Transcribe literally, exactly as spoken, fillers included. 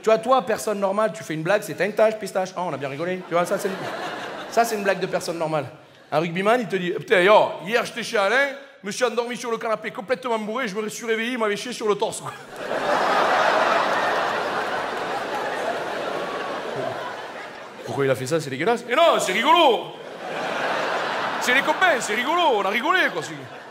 Tu vois, toi, personne normale, tu fais une blague, c'est tintage, pistache. Oh, on a bien rigolé. Tu vois, ça, c'est une... ça, c'est une blague de personne normale. Un rugbyman, il te dit, putain, yo, hier, j'étais chez Alain, je me suis endormi sur le canapé complètement bourré, je me suis réveillé, il m'avait chié sur le torse, quoi. Pourquoi il a fait ça? C'est dégueulasse. Et non, c'est rigolo. C'est les copains, c'est rigolo, on a rigolé, quoi.